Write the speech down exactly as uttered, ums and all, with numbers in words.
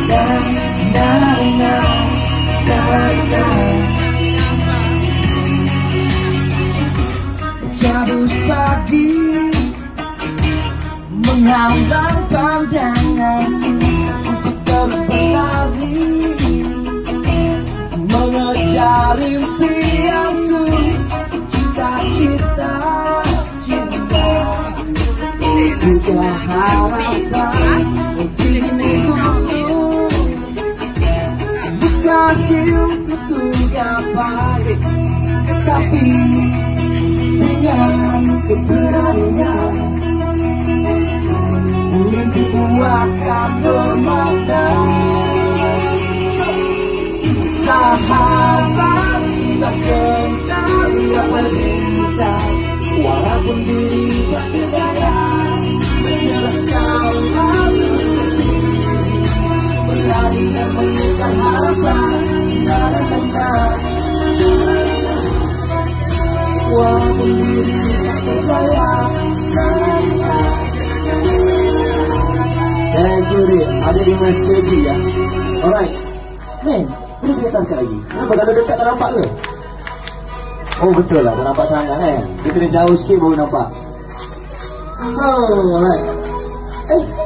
Kabus pagi menghalang pandanganku untuk terus berlari mengejar impianku, cita-cita, cinta, juga harapan untuk hidupku. Bukan hidupku yang baik, tetapi dengan keberanian mimpiku akan bermakna. Sahabat, sekedar yang bercerita, walaupun diri tak berdaya, menyerah kau lalu berlari dan mengejar harapan. Walaupun diri tak berdaya. Thank you, Ri. Ada di Mas Baby ya. Alright, men, ini kita tarik lagi. Kenapa kalau dekat tak nampak ke? Oh betul lah, tak nampak sangat eh. Kita kena jauh sikit baru nampak. Oh, alright. Eh,